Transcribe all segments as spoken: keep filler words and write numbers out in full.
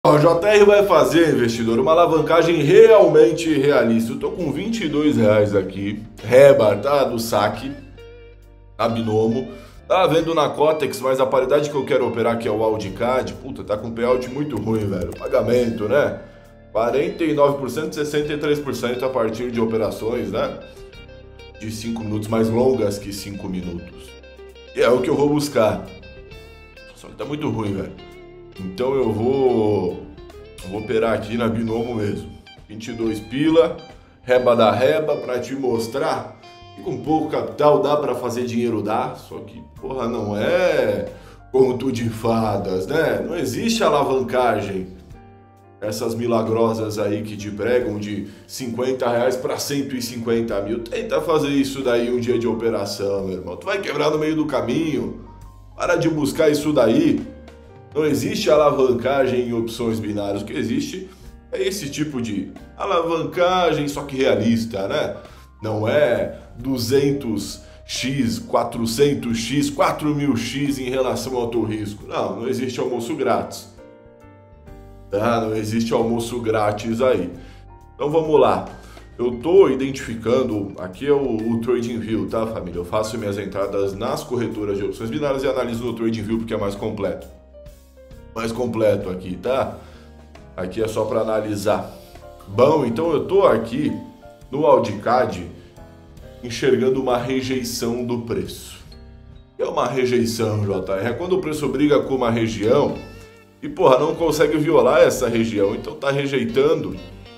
O J R vai fazer, investidor, uma alavancagem realmente realista. Eu tô com vinte e dois reais aqui, reba, tá? Do saque, a Binomo. Tá vendo na Cotex, mas a paridade que eu quero operar, que é o Audicad, puta, tá com payout muito ruim, velho. Pagamento, né? quarenta e nove por cento, sessenta e três por cento a partir de operações, né? De cinco minutos, mais longas que cinco minutos. E é o que eu vou buscar. Só que tá muito ruim, velho. Então eu vou, eu vou operar aqui na Binomo mesmo. vinte e dois pila, reba da reba, pra te mostrar que com pouco capital dá pra fazer dinheiro, dá. Só que, porra, não é conto de fadas, né? Não existe alavancagem. Essas milagrosas aí que te pregam de cinquenta reais para cento e cinquenta mil. Tenta fazer isso daí um dia de operação, meu irmão. Tu vai quebrar no meio do caminho. Para de buscar isso daí. Não existe alavancagem em opções binárias. O que existe é esse tipo de alavancagem, só que realista, né? Não é duzentos x, quatrocentos x, quatro mil x em relação ao teu risco. Não, não existe almoço grátis. Tá? Não existe almoço grátis aí. Então vamos lá. Eu tô identificando, aqui é o, o TradingView, tá, família? Eu faço minhas entradas nas corretoras de opções binárias e analiso no TradingView porque é mais completo. Mais completo aqui, tá? Aqui é só para analisar. Bom, então eu tô aqui no Audicad enxergando uma rejeição do preço. O que é uma rejeição, J R? É quando o preço briga com uma região e, porra, não consegue violar essa região. Então tá rejeitando,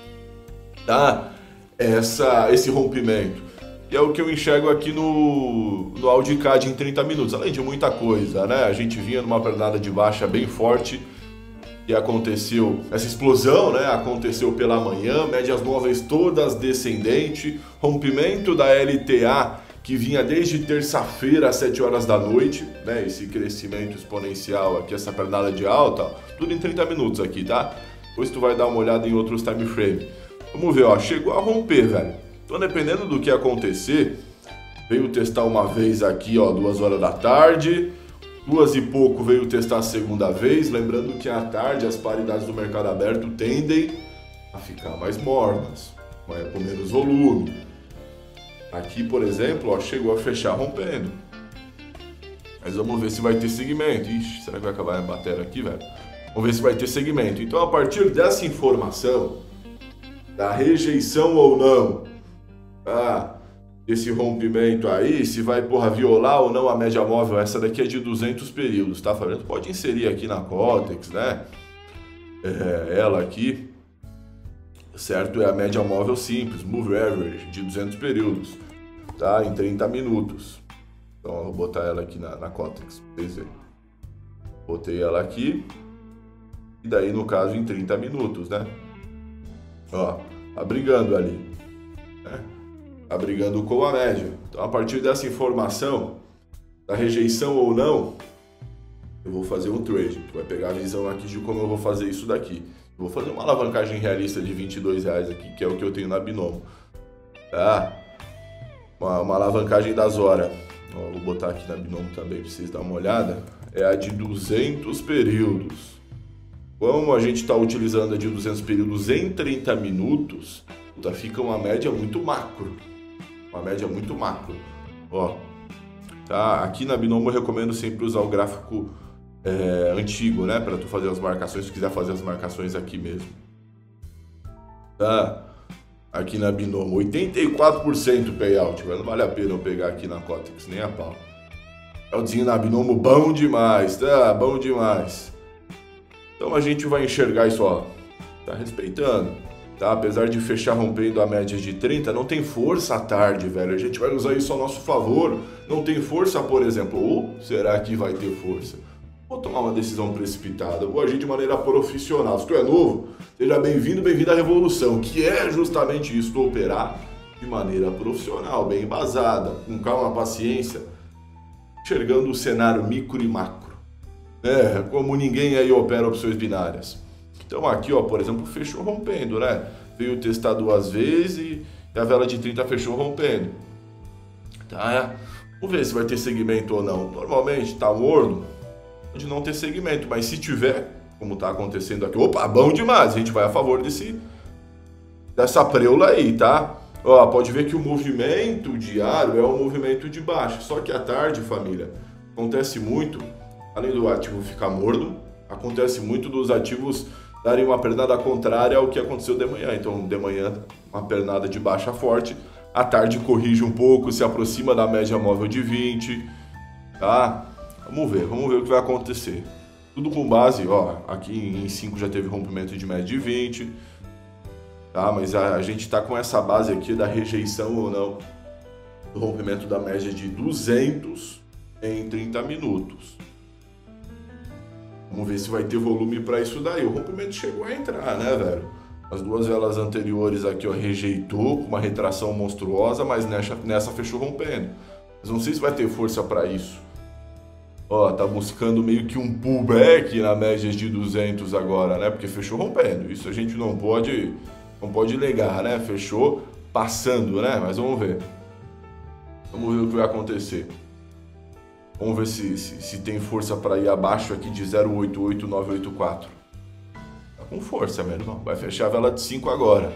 tá? Essa, esse rompimento. E é o que eu enxergo aqui no, no Audicad em trinta minutos. Além de muita coisa, né? A gente vinha numa pernada de baixa bem forte e aconteceu essa explosão, né? Aconteceu pela manhã, médias móveis todas descendente, rompimento da L T A que vinha desde terça-feira às sete horas da noite, né? Esse crescimento exponencial aqui, essa pernada de alta, ó, tudo em trinta minutos aqui, tá? Depois tu vai dar uma olhada em outros time frame. Vamos ver, ó, chegou a romper, velho. Então, dependendo do que acontecer, veio testar uma vez aqui, ó, duas horas da tarde, duas e pouco veio testar a segunda vez, lembrando que à tarde as paridades do mercado aberto tendem a ficar mais mornas, com menos volume. Aqui, por exemplo, ó, chegou a fechar rompendo. Mas vamos ver se vai ter segmento. Ixi, será que vai acabar a bateria aqui, velho? Vamos ver se vai ter segmento. Então, a partir dessa informação, da rejeição ou não, ah, esse rompimento aí, se vai, porra, violar ou não a média móvel, essa daqui é de duzentos períodos, tá, Fabiano? Pode inserir aqui na Cotex, né? É, ela aqui, certo? É a média móvel simples, Move Average, de duzentos períodos, tá? Em trinta minutos. Então, eu vou botar ela aqui na, na Cotex, pra vocês verem. Botei ela aqui, e daí, no caso, em trinta minutos, né? Ó, tá brigando ali, né? Tá brigando com a média. Então, a partir dessa informação, da rejeição ou não, eu vou fazer um trade. Tu vai pegar a visão aqui de como eu vou fazer isso daqui. Eu vou fazer uma alavancagem realista de vinte e dois reais aqui, que é o que eu tenho na Binomo. Tá? Uma, uma alavancagem das horas. Ó, vou botar aqui na Binomo também pra vocês darem uma olhada. É a de duzentos períodos. Como a gente está utilizando a de duzentos períodos em trinta minutos, tá, fica uma média muito macro. Uma média muito macro. Ó, tá? Aqui na Binomo eu recomendo sempre usar o gráfico é, antigo, né? Para tu fazer as marcações, se quiser fazer as marcações aqui mesmo. Tá? Aqui na Binomo, oitenta e quatro por cento payout, mas não vale a pena eu pegar aqui na Cotex, nem a pau. Payoutinho na Binomo, bom demais, tá? Bom demais. Então a gente vai enxergar isso, ó, tá respeitando, tá? Apesar de fechar rompendo a média de trinta, não tem força à tarde, velho. A gente vai usar isso a nosso favor. Não tem força, por exemplo. Ou será que vai ter força? Vou tomar uma decisão precipitada, vou agir de maneira profissional. Se tu é novo, seja bem-vindo, bem-vindo à revolução, que é justamente isso, tu operar de maneira profissional, bem embasada, com calma, paciência, enxergando o cenário micro e macro. É, como ninguém aí opera opções binárias. Então aqui, ó, por exemplo, fechou rompendo, né? Veio testar duas vezes e a vela de trinta fechou rompendo. Tá? Vamos ver se vai ter segmento ou não. Normalmente tá morno, pode não ter segmento, mas se tiver, como tá acontecendo aqui. Opa, bom demais, a gente vai a favor desse, dessa preula aí, tá? Ó, pode ver que o movimento diário é um movimento de baixa, só que à tarde, família, acontece muito, além do ativo ficar morno, acontece muito dos ativos darem uma pernada contrária ao que aconteceu de manhã. Então, de manhã, uma pernada de baixa forte, à tarde corrige um pouco, se aproxima da média móvel de vinte, tá? Vamos ver, vamos ver o que vai acontecer. Tudo com base, ó, aqui em cinco já teve rompimento de média de vinte, tá? Mas a, a gente tá com essa base aqui da rejeição ou não do rompimento da média de duzentos em trinta minutos. Vamos ver se vai ter volume para isso daí. O rompimento chegou a entrar, né, velho? As duas velas anteriores aqui, ó, rejeitou com uma retração monstruosa, mas nessa, nessa fechou rompendo. Mas não sei se vai ter força para isso. Ó, tá buscando meio que um pullback na média de duzentos agora, né? Porque fechou rompendo. Isso a gente não pode, não pode negar, né? Fechou passando, né? Mas vamos ver. Vamos ver o que vai acontecer. Vamos ver se, se, se tem força para ir abaixo aqui de zero vírgula oito oito nove oito quatro. Tá com força, meu irmão. Vai fechar a vela de cinco agora.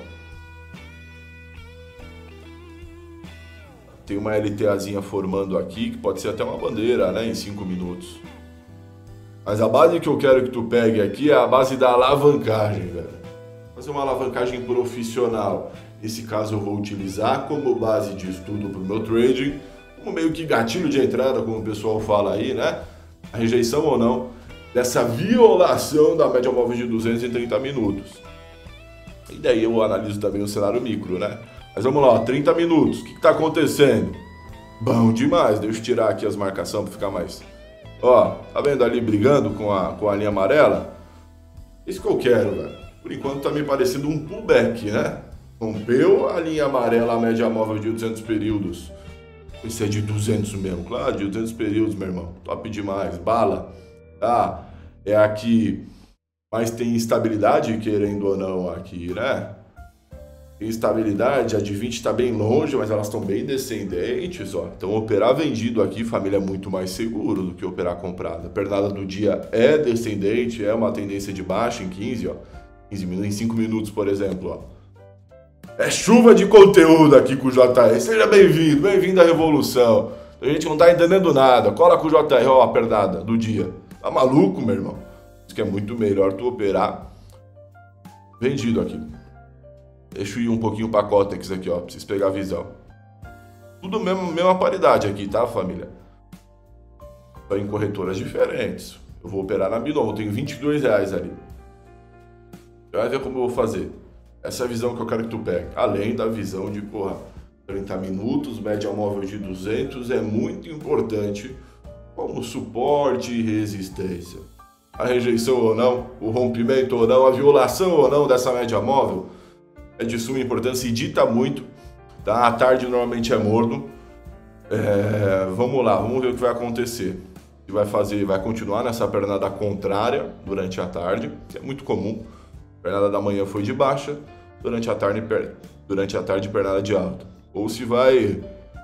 Tem uma LTAzinha formando aqui, que pode ser até uma bandeira, né? Em cinco minutos. Mas a base que eu quero que tu pegue aqui é a base da alavancagem, velho. Fazer uma alavancagem profissional. Nesse caso eu vou utilizar como base de estudo para o meu trading, como meio que gatilho de entrada, como o pessoal fala aí, né? A rejeição ou não dessa violação da média móvel de duzentos em trinta minutos. E daí eu analiso também o cenário micro, né? Mas vamos lá, ó, trinta minutos, o que está acontecendo? Bom demais, deixa eu tirar aqui as marcações para ficar mais... Ó, tá vendo ali brigando com a, com a linha amarela? Isso que eu quero, velho. Por enquanto tá me parecendo um pullback, né? Rompeu a linha amarela, a média móvel de duzentos períodos. Isso é de duzentos mesmo, claro, de duzentos períodos, meu irmão. Top demais, bala. Tá? É aqui, mas tem estabilidade, querendo ou não, aqui, né? Tem estabilidade, a de vinte está bem longe, mas elas estão bem descendentes, ó. Então operar vendido aqui, família, é muito mais seguro do que operar comprado. A pernada do dia é descendente, é uma tendência de baixa em quinze, ó. quinze minutos, em cinco minutos, por exemplo, ó. É chuva de conteúdo aqui com o J R. Seja bem-vindo, bem-vindo à revolução. A gente não tá entendendo nada. Cola com o J R, ó, a pernada do dia. Tá maluco, meu irmão? Isso que é muito melhor tu operar vendido aqui. Deixa eu ir um pouquinho para Cotex aqui, ó, pra vocês pegarem a visão. Tudo mesmo, mesma paridade aqui, tá, família? Só em corretoras diferentes. Eu vou operar na Binomo, eu tenho vinte e dois reais ali. Você vai ver como eu vou fazer. Essa é a visão que eu quero que tu pegue. Além da visão de, porra, trinta minutos, média móvel de duzentos, é muito importante como suporte e resistência. A rejeição ou não, o rompimento ou não, a violação ou não dessa média móvel é de suma importância e dita muito, tá? À tarde normalmente é morno. É, vamos lá, vamos ver o que vai acontecer. Se vai fazer, vai continuar nessa pernada contrária durante a tarde, que é muito comum. A pernada da manhã foi de baixa, durante a tarde, durante a tarde pernada de alta. Ou se vai,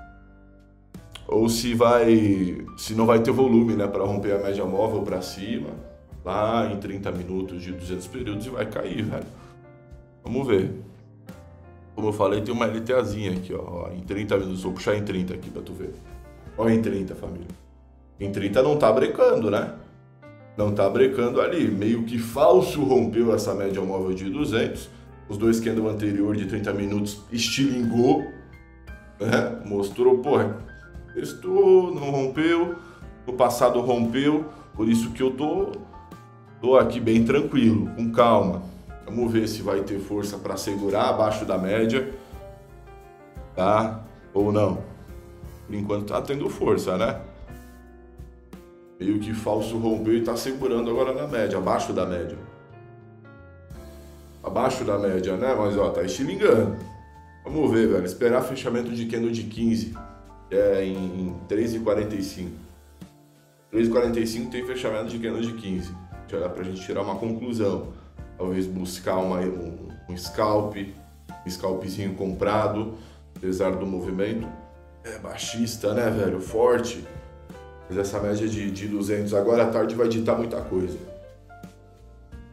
ou se vai, se não vai ter volume, né, para romper a média móvel para cima, lá em trinta minutos de duzentos períodos e vai cair, velho. Vamos ver. Como eu falei, tem uma LTAzinha aqui, ó, em trinta minutos. Vou puxar em trinta aqui pra tu ver. Ó, em trinta, família. Em trinta não tá brecando, né? Não tá brecando ali. Meio que falso rompeu essa média móvel de duzentos. Os dois candles anterior de trinta minutos estilingou, né? Mostrou, porra, testou, não rompeu. No passado rompeu. Por isso que eu tô, tô aqui bem tranquilo, com calma. Vamos ver se vai ter força para segurar abaixo da média, tá? Ou não. Por enquanto tá tendo força, né? Meio que falso rompeu e tá segurando agora na média, abaixo da média. Abaixo da média, né? Mas ó, tá estilingando. Vamos ver, velho. Esperar fechamento de candle de quinze, que é em três e quarenta e cinco. três e quarenta e cinco tem fechamento de candle de quinze. Pra gente tirar uma conclusão. Talvez buscar uma, um, um scalp, um scalpzinho comprado, apesar do movimento. É baixista, né, velho? Forte. Mas essa média de, de duzentos agora à tarde vai ditar muita coisa.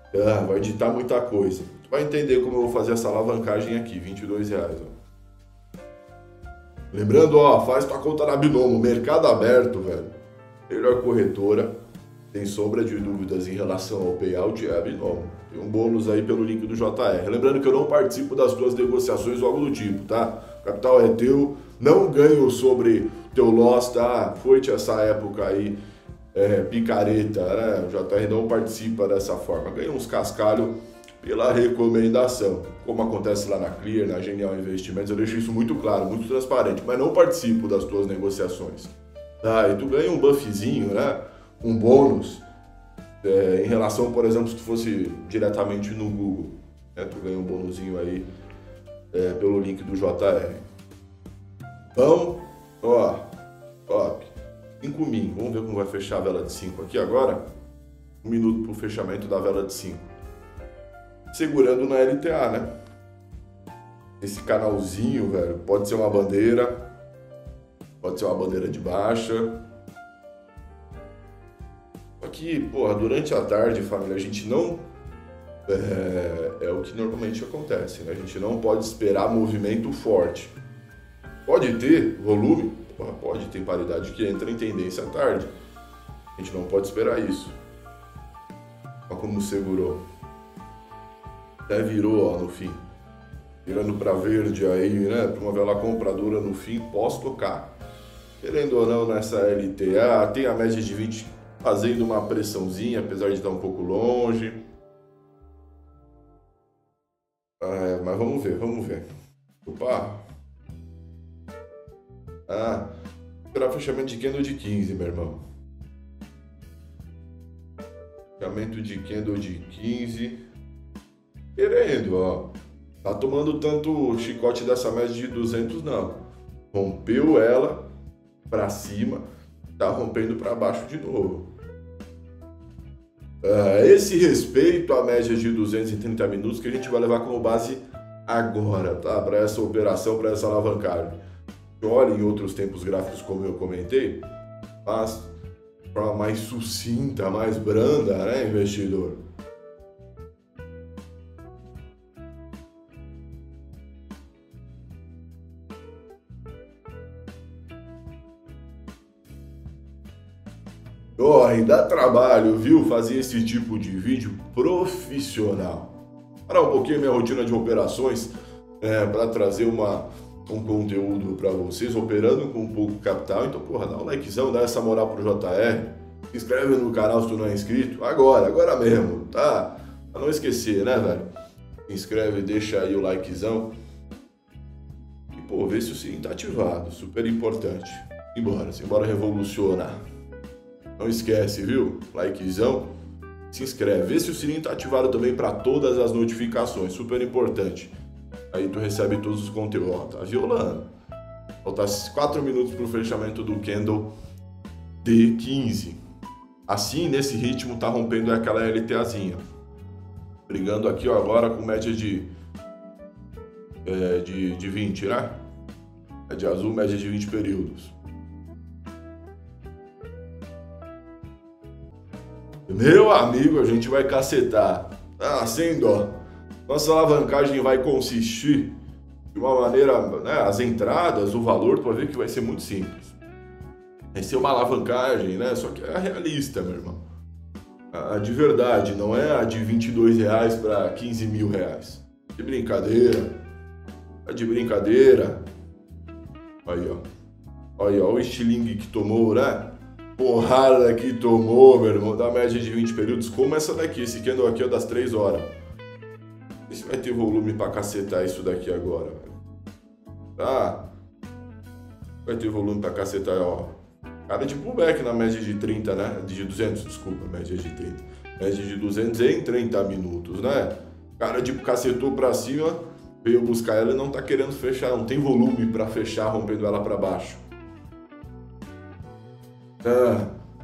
Ah, vai ditar muita coisa. Tu vai entender como eu vou fazer essa alavancagem aqui, vinte e dois reais. Ó. Lembrando, ó, faz tua conta na Binomo, mercado aberto, velho. Melhor corretora, tem sombra de dúvidas em relação ao payout, é a Binomo. Tem um bônus aí pelo link do J R. Lembrando que eu não participo das tuas negociações ou algo do tipo, tá? O capital é teu, não ganho sobre teu loss, tá? Foi-te essa época aí, é, picareta, né? O J R não participa dessa forma. Ganha uns cascalhos pela recomendação. Como acontece lá na Clear, na Genial Investimentos, eu deixo isso muito claro, muito transparente, mas não participo das tuas negociações. Tá? E tu ganha um buffzinho, né? Um bônus. É, em relação, por exemplo, se tu fosse diretamente no Google, né, tu ganha um bônusinho aí é, pelo link do J R. Então, ó, top. cinco mil. Vamos ver como vai fechar a vela de cinco aqui agora. Um minuto pro fechamento da vela de cinco. Segurando na L T A, né? Esse canalzinho, velho, pode ser uma bandeira, pode ser uma bandeira de baixa. Aqui, porra, durante a tarde, família, a gente não... É, é o que normalmente acontece, né? A gente não pode esperar movimento forte. Pode ter volume, porra, pode ter paridade que entra em tendência à tarde. A gente não pode esperar isso. Olha como segurou. Até virou, ó, no fim. Virando para verde aí, né? Para uma vela compradora no fim, posso tocar. Querendo ou não, nessa L T A, tem a média de vinte... fazendo uma pressãozinha, apesar de estar um pouco longe. Ah, mas vamos ver, vamos ver. Opa! Ah, esperar fechamento de candle de quinze, meu irmão. Fechamento de candle de quinze. Querendo, ó. Tá tomando tanto chicote dessa média de duzentos, não. Rompeu ela pra cima. Tá rompendo para baixo de novo. Uh, esse respeito à média de duzentos e trinta minutos que a gente vai levar como base agora, tá? Para essa operação, para essa alavancagem. Olha em outros tempos gráficos, como eu comentei, mas de forma mais sucinta, mais branda, né, investidor? Oh, e dá trabalho, viu, fazer esse tipo de vídeo profissional. Parar um pouquinho a minha rotina de operações é, para trazer uma, um conteúdo para vocês, operando com pouco capital. Então, porra, dá um likezão, dá essa moral pro J R. Se inscreve no canal se tu não é inscrito. Agora, agora mesmo, tá? Pra não esquecer, né, velho? Se inscreve, deixa aí o likezão. E, pô, vê se o sininho tá ativado. Super importante. Simbora, simbora revolucionar. Não esquece, viu? Likezão, se inscreve. Vê se o sininho tá ativado também para todas as notificações, super importante. Aí tu recebe todos os conteúdos. Ó, tá violando. Falta quatro minutos pro fechamento do candle de quinze. Assim, nesse ritmo, tá rompendo aquela LTAzinha. Brigando aqui, ó, agora com média de, é, de, de vinte, né? É de azul, média de vinte períodos. Meu amigo, a gente vai cacetar. Ah, sem dó. Nossa alavancagem vai consistir de uma maneira, né, as entradas, o valor, tu vai ver que vai ser muito simples. Vai ser uma alavancagem, né? Só que é realista, meu irmão. A de verdade, não é a de vinte e dois reais para quinze mil reais. De brincadeira. É de brincadeira. Aí, ó. Aí, ó, o estilingue que tomou, né? Porrada que tomou, meu irmão, da média de vinte períodos, como essa daqui, esse candle aqui é das três horas. Esse vai ter volume pra cacetar isso daqui agora, velho. Tá? Vai ter volume pra cacetar, ó. Cara de pullback na média de trinta, né? De duzentos, desculpa, média de trinta. Média de duzentos em trinta minutos, né? Cara de cacetou pra cima, veio buscar ela e não tá querendo fechar, não tem volume pra fechar, rompendo ela pra baixo. Ah,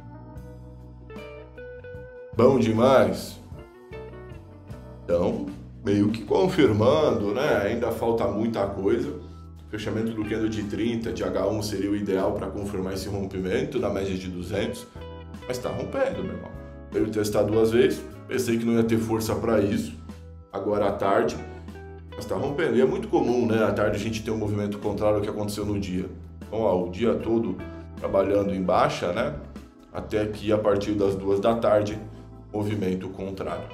bom demais. Então, meio que confirmando, né? Ainda falta muita coisa. Fechamento do candle de trinta, de H um seria o ideal para confirmar esse rompimento na média de duzentos. Mas tá rompendo, meu irmão. Veio testar duas vezes, pensei que não ia ter força para isso. Agora à tarde, mas tá rompendo. E é muito comum, né? À tarde a gente ter um movimento contrário ao que aconteceu no dia. Então, ó, o dia todo trabalhando em baixa, né? Até que a partir das duas da tarde, movimento contrário.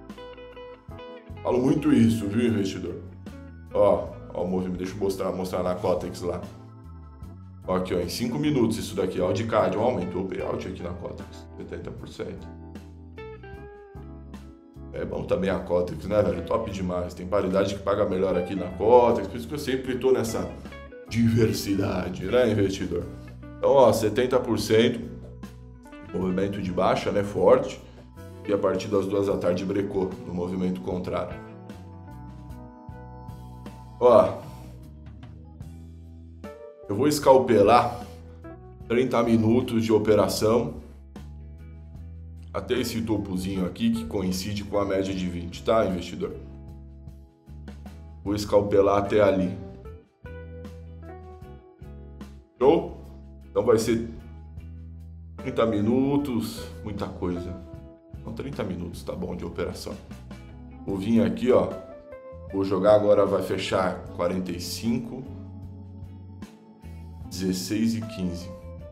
Falo muito isso, viu, investidor? Ó, ó o movimento, deixa eu mostrar, mostrar na Cotex lá. Ó, aqui, ó, em cinco minutos isso daqui, ó, de C A D, ó, aumentou o payout aqui na Cotex, setenta por cento. É bom também a Cotex, né, velho? Top demais. Tem paridade que paga melhor aqui na Cotex, por isso que eu sempre tô nessa diversidade, né, investidor? Então, ó, setenta por cento, movimento de baixa, né, forte, e a partir das duas da tarde brecou no movimento contrário. Ó, eu vou escalpelar trinta minutos de operação até esse topozinho aqui que coincide com a média de vinte, tá, investidor? Vou escalpelar até ali. Show? Então vai ser trinta minutos, muita coisa. Então trinta minutos tá bom de operação. Vou vir aqui, ó. Vou jogar agora, vai fechar quarenta e cinco, dezesseis e quinze.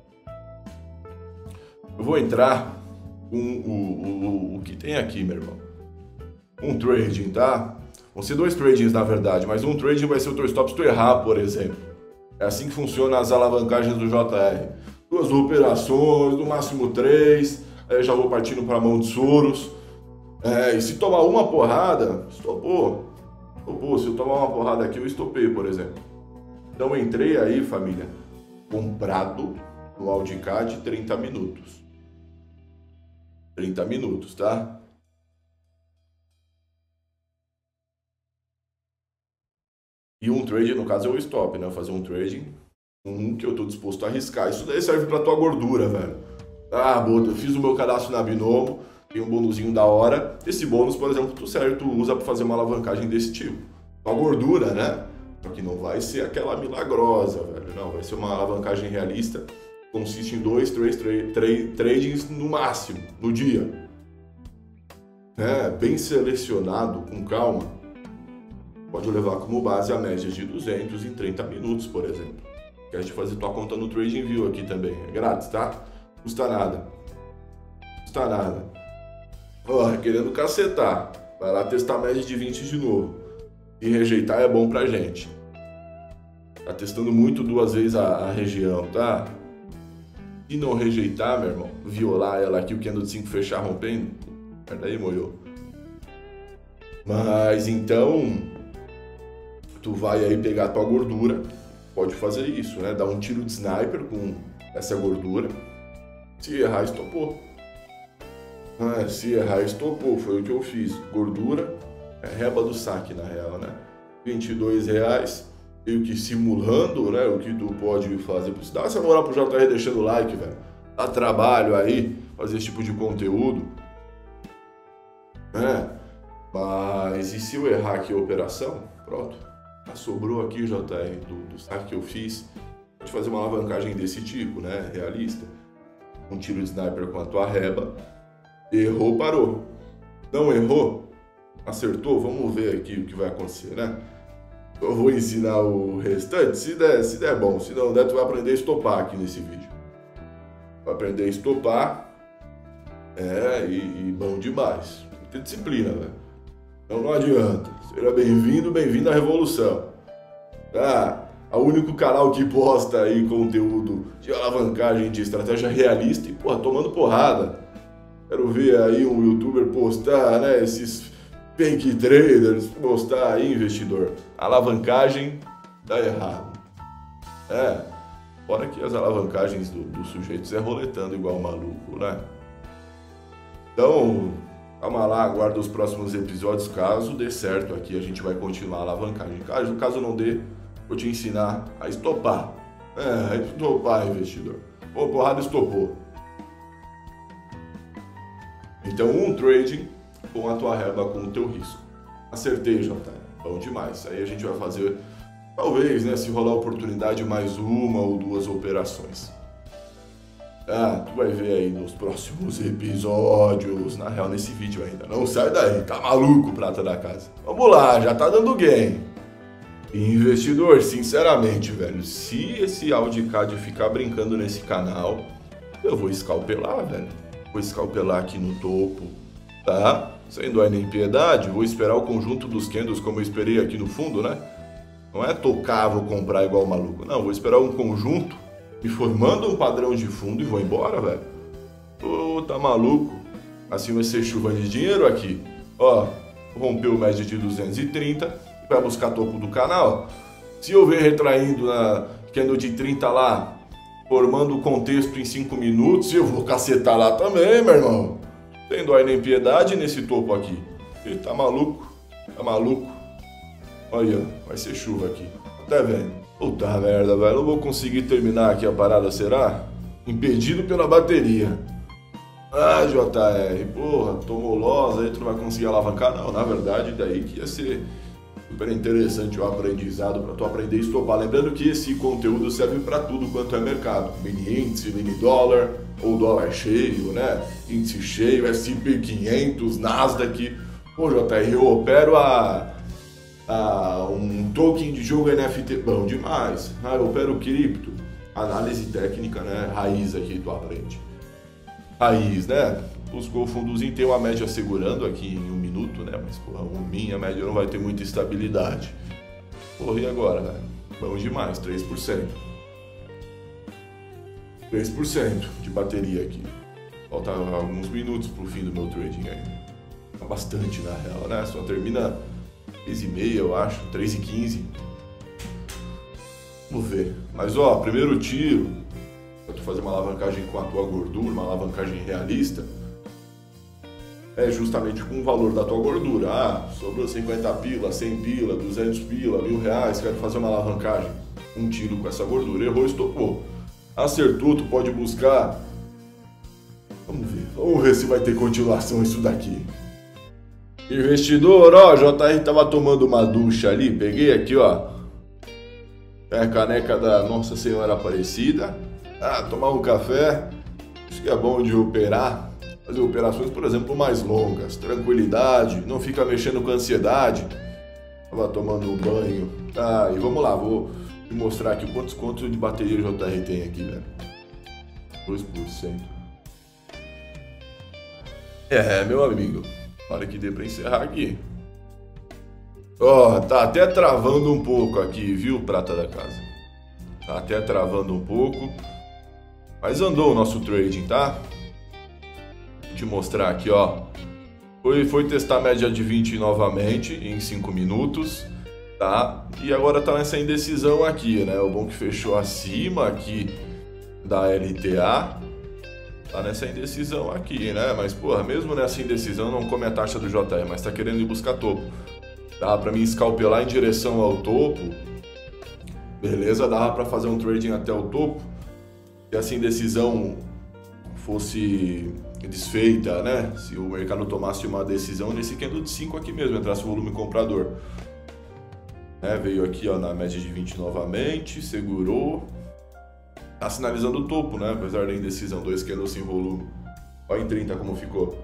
Eu vou entrar com o, o, o que tem aqui, meu irmão. Um trading, tá? Vão ser dois tradings, na verdade, mas um trading vai ser o teu stop se tu errar, por exemplo. É assim que funcionam as alavancagens do J R. Duas operações, no máximo três, aí eu já vou partindo para a mão de Soros. É, e se tomar uma porrada, estopou. Estopou. Se eu tomar uma porrada aqui, eu estopei, por exemplo. Então entrei aí, família, comprado no Audicad trinta minutos. trinta minutos, tá? E um trade, no caso, é o stop, né? Fazer um trading, um que eu tô disposto a arriscar. Isso daí serve pra tua gordura, velho. Ah, boa, eu fiz o meu cadastro na Binomo, tem um bônusinho da hora. Esse bônus, por exemplo, tu serve, tu usa pra fazer uma alavancagem desse tipo. Tua gordura, né? Porque não vai ser aquela milagrosa, velho. Não, vai ser uma alavancagem realista. Consiste em dois, três, três, três tradings no máximo, no dia. É, bem selecionado, com calma. Pode levar como base a média de duzentos em trinta minutos, por exemplo. Quer te fazer tua conta no TradingView aqui também. É grátis, tá? Custa nada. Custa nada. Ó, querendo cacetar. Vai lá testar a média de vinte de novo. Se rejeitar é bom pra gente. Tá testando muito duas vezes a, a região, tá? Se não rejeitar, meu irmão, violar ela aqui, o candle de cinco fechar rompendo, daí molhou. Mas então, tu vai aí pegar a tua gordura, pode fazer isso, né? Dar um tiro de sniper com essa gordura. Se errar, estopou. Ah, se errar, estopou, foi o que eu fiz. Gordura, é reba do saque na real, né? vinte e dois reais, meio que simulando, né? O que tu pode fazer. Dá essa moral pro J R deixando o like, velho. Dá trabalho aí, fazer esse tipo de conteúdo. Né? Mas e se eu errar aqui a operação? Pronto. Já sobrou aqui o J R do, do saque que eu fiz. Pode fazer uma alavancagem desse tipo, né? Realista. Um tiro de sniper com a tua reba. Errou, parou. Não errou? Acertou? Vamos ver aqui o que vai acontecer, né? Eu vou ensinar o restante. Se der, se der bom. Se não der, tu vai aprender a estopar aqui nesse vídeo. Vai aprender a estopar. É, e, e bom demais. Tem que ter disciplina, velho. Então não adianta. Seja bem-vindo, bem-vindo à revolução. Tá? É o único canal que posta aí conteúdo de alavancagem, de estratégia realista e, porra, tomando porrada. Quero ver aí um youtuber postar, né, esses fake traders, postar aí, investidor. Alavancagem dá errado. É, fora que as alavancagens dos do sujeitos é roletando igual maluco, né? Então, calma lá, aguarda os próximos episódios. Caso dê certo aqui, a gente vai continuar a alavancagem. Caso, caso não dê, vou te ensinar a estopar. É, a estopar, investidor. Pô, porrada, estopou. Então, um trading com a tua reba, com o teu risco. Acertei, J R. Bom demais. Aí a gente vai fazer, talvez, né, se rolar oportunidade, mais uma ou duas operações. Ah, tu vai ver aí nos próximos episódios. Na real, nesse vídeo ainda. Não sai daí, tá maluco, prata da casa. Vamos lá, já tá dando gain. Investidor, sinceramente, velho, se esse Audicad ficar brincando nesse canal, eu vou escalpelar, velho. Vou escalpelar aqui no topo, tá? Sem dó nem piedade, vou esperar o conjunto dos candles como eu esperei aqui no fundo, né? Não é tocar, vou comprar igual maluco. Não, vou esperar um conjunto me formando um padrão de fundo e vou embora, velho. Pô, tá maluco? Assim vai ser chuva de dinheiro aqui. Ó, rompeu o média de duzentos e trinta, vai buscar topo do canal. Se eu ver retraindo na candle de trinta lá, formando o contexto em cinco minutos, eu vou cacetar lá também, meu irmão. Sem dó nem piedade nesse topo aqui. Ele tá maluco, tá maluco. Olha, vai ser chuva aqui. Tá vendo? Puta merda, velho. Não vou conseguir terminar aqui a parada, será? Impedido pela bateria. Ah, J R, porra, tomou loss, aí tu não vai conseguir alavancar. Não, na verdade, daí que ia ser super interessante o aprendizado para tu aprender a estopar. Lembrando que esse conteúdo serve para tudo quanto é mercado. Mini índice, mini dólar, ou dólar cheio, né? Índice cheio, S and P quinhentos, Nasdaq. Pô, J R, eu opero a... Ah, um token de jogo N F T, bom demais. Ah, eu opero cripto, análise técnica, né? Raiz aqui tu aprende. Raiz, né? Buscou o fundozinho, tem uma média segurando aqui em um minuto, né? Mas, porra, a minha média não vai ter muita estabilidade. Porra, e agora, velho? Bom demais, três por cento. três por cento de bateria aqui. Falta alguns minutos pro fim do meu trading ainda. Bastante, na real, né? Só termina três e meia, eu acho, três e quinze. Vamos ver. Mas, ó, primeiro tiro, pra tu fazer uma alavancagem com a tua gordura, uma alavancagem realista, é justamente com o valor da tua gordura. Ah, sobrou cinquenta pila, cem pila, duzentos pila, mil reais, quero fazer uma alavancagem. Um tiro com essa gordura. Errou, estopou. Acertou, tu pode buscar. Vamos ver. Vamos ver se vai ter continuação isso daqui. Investidor, ó, J R tava tomando uma ducha ali, peguei aqui, ó, é a caneca da Nossa Senhora Aparecida. Ah, tomar um café, isso que é bom de operar, fazer operações, por exemplo, mais longas, tranquilidade, não fica mexendo com ansiedade. Tava tomando um banho, ah, e vamos lá, vou te mostrar aqui quantos quantos de bateria J R tem aqui, velho. dois por cento. É, meu amigo. Hora que dê pra encerrar aqui. Ó, oh, tá até travando um pouco aqui, viu, prata da casa? Tá até travando um pouco. Mas andou o nosso trading, tá? Vou te mostrar aqui, ó. Foi, foi testar a média de vinte novamente em cinco minutos, tá? E agora tá nessa indecisão aqui, né? O bom que fechou acima aqui da L T A. Tá nessa indecisão aqui, né? Mas, porra, mesmo nessa indecisão não come a taxa do J R, mas tá querendo ir buscar topo. Dá pra mim escalpelar em direção ao topo. Beleza, dava pra fazer um trading até o topo. Se essa indecisão fosse desfeita, né? Se o mercado tomasse uma decisão nesse candle de cinco aqui mesmo, entrasse o volume comprador. Né? Veio aqui, ó, na média de vinte novamente, segurou. Tá sinalizando o topo, né? Apesar da indecisão, dois candles sem volume. Olha em trinta como ficou.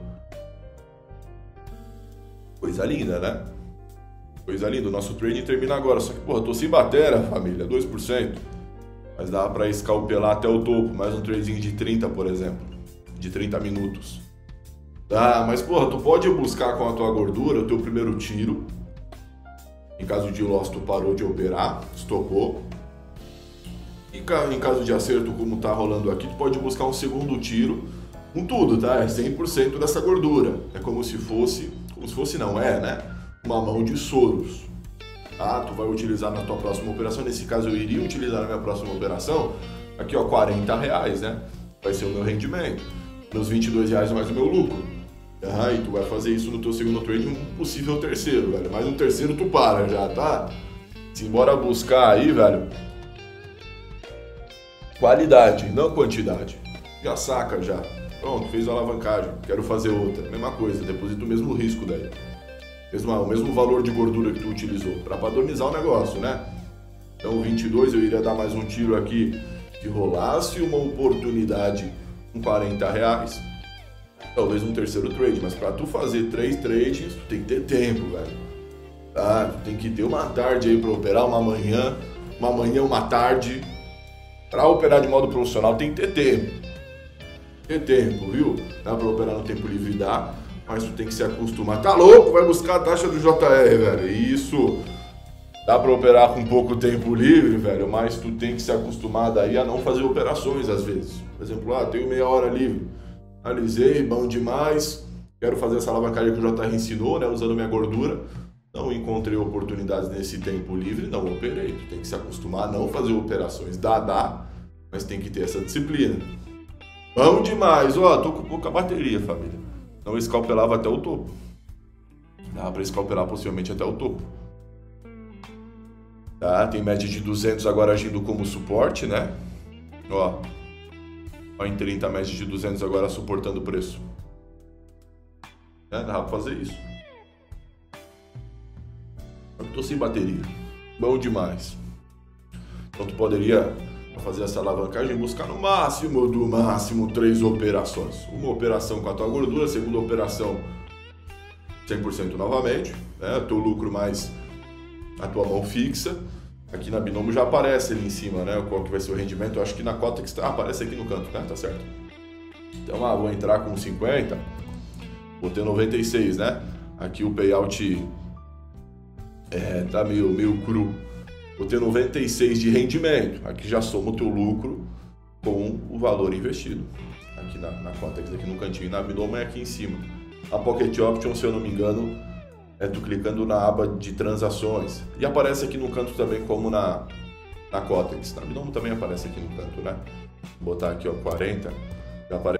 Coisa linda, né? Coisa linda. O nosso trading termina agora. Só que, porra, tô sem bateria, família. dois por cento. Mas dá pra escalpelar até o topo. Mais um trading de trinta, por exemplo. De trinta minutos. Dá, mas, porra, tu pode buscar com a tua gordura o teu primeiro tiro. Em caso de loss, tu parou de operar. Estopou. Em caso de acerto, como tá rolando aqui, tu pode buscar um segundo tiro com tudo, tá? É cem por cento dessa gordura. É como se fosse, como se fosse não é, né? Uma mão de Soros. Tá? Tu vai utilizar na tua próxima operação. Nesse caso, eu iria utilizar na minha próxima operação. Aqui, ó, quarenta reais, né? Vai ser o meu rendimento. Meus vinte e dois reais mais o meu lucro. Ah, e tu vai fazer isso no teu segundo trade, um possível terceiro, velho. Mais um terceiro tu para já, tá? Simbora buscar aí, velho. Qualidade, não quantidade. Já saca, já. Pronto, fez a alavancagem. Quero fazer outra. Mesma coisa, deposita o mesmo risco daí. Mesmo, o mesmo valor de gordura que tu utilizou. Para padronizar o negócio, né? Então, vinte e dois eu iria dar mais um tiro aqui. Se rolasse uma oportunidade com quarenta reais, talvez um terceiro trade, mas para tu fazer três trades, tu tem que ter tempo, velho. Tá? Tu tem que ter uma tarde aí para operar, uma manhã, uma manhã, uma tarde. Para operar de modo profissional tem que ter tempo. Ter tempo, viu? Dá para operar no tempo livre, dá, mas tu tem que se acostumar. Tá louco? Vai buscar a taxa do J R, velho. Isso. Dá para operar com pouco tempo livre, velho, mas tu tem que se acostumar daí a não fazer operações às vezes. Por exemplo, ah, tenho meia hora livre. Analisei, bom demais. Quero fazer essa alavancagem que o J R ensinou, né, usando minha gordura. Não encontrei oportunidades nesse tempo livre, não operei. Tu tem que se acostumar a não fazer operações. Dá, dá, mas tem que ter essa disciplina. Bom demais. Ó, tô com pouca bateria, família. Não escalpelava até o topo. Dá para escalpelar possivelmente até o topo. Tá, tem média de duzentos agora agindo como suporte, né? Ó, ó em trinta, média de duzentos agora suportando o preço. É, dá pra fazer isso. Eu tô sem bateria. Bom demais. Então tu poderia fazer essa alavancagem e buscar no máximo do máximo três operações. Uma operação com a tua gordura, segunda operação cem por cento novamente, né? Teu lucro mais a tua mão fixa. Aqui na Binomo já aparece ali em cima, né? Qual que vai ser o rendimento. Eu acho que na cota que está, aparece aqui no canto, né? Tá certo? Então, ah, vou entrar com cinquenta, vou ter noventa e seis, né? Aqui o payout é, tá meio, meio cru. Vou ter noventa e seis de rendimento. Aqui já soma o teu lucro com o valor investido. Aqui na, na cota, aqui no cantinho. Na Binomo é aqui em cima. A Pocket Option, se eu não me engano, é tu clicando na aba de transações. E aparece aqui no canto também como na, na Cotex. Na Binomo também aparece aqui no canto, né? Vou botar aqui, ó, quarenta. Já aparece.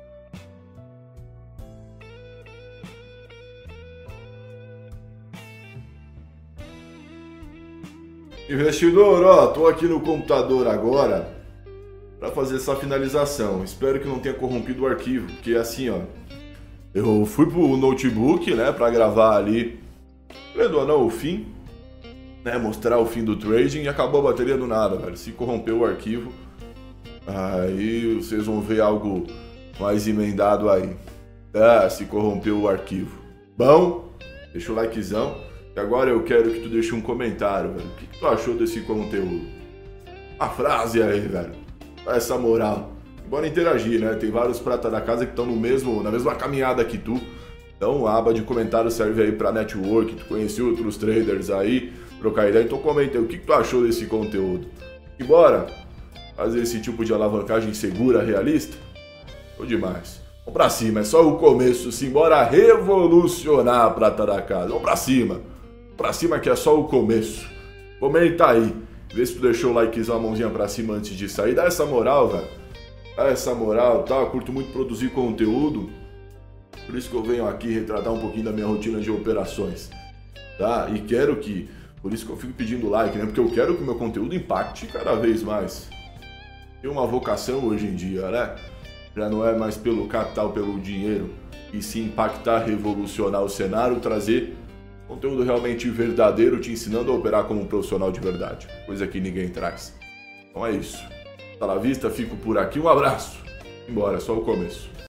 Investidor, ó, tô aqui no computador agora para fazer essa finalização. Espero que não tenha corrompido o arquivo, porque assim, ó, eu fui pro notebook, né, para gravar ali, vendo ou não o fim, né, mostrar o fim do trading, e acabou a bateria do nada, velho. Se corrompeu o arquivo, aí vocês vão ver algo mais emendado aí. Ah, se corrompeu o arquivo. Bom, deixa o likezão. E agora eu quero que tu deixe um comentário, velho. O que, que tu achou desse conteúdo? Uma frase aí, velho. Dá essa moral. Bora interagir, né? Tem vários prata da casa que estão no mesmo, na mesma caminhada que tu. Então a aba de comentários serve aí pra network. Tu conheceu outros traders aí, trocar ideia. Então comenta aí o que, que tu achou desse conteúdo. E bora fazer esse tipo de alavancagem segura, realista? Tô demais. Vamos pra cima, é só o começo, sim. Bora revolucionar a prata da casa. Vamos pra cima. Pra cima que é só o começo. Comenta aí. Vê se tu deixou o likezão, a mãozinha pra cima antes de sair. Dá essa moral, velho. Dá essa moral, tá? Eu curto muito produzir conteúdo. Por isso que eu venho aqui retratar um pouquinho da minha rotina de operações. Tá? E quero que... Por isso que eu fico pedindo like, né? Porque eu quero que o meu conteúdo impacte cada vez mais. Tem uma vocação hoje em dia, né? Já não é mais pelo capital, pelo dinheiro. E sim impactar, revolucionar o cenário, trazer conteúdo realmente verdadeiro, te ensinando a operar como um profissional de verdade, coisa que ninguém traz. Então é isso. Tá na vista, fico por aqui, um abraço. Embora, só o começo.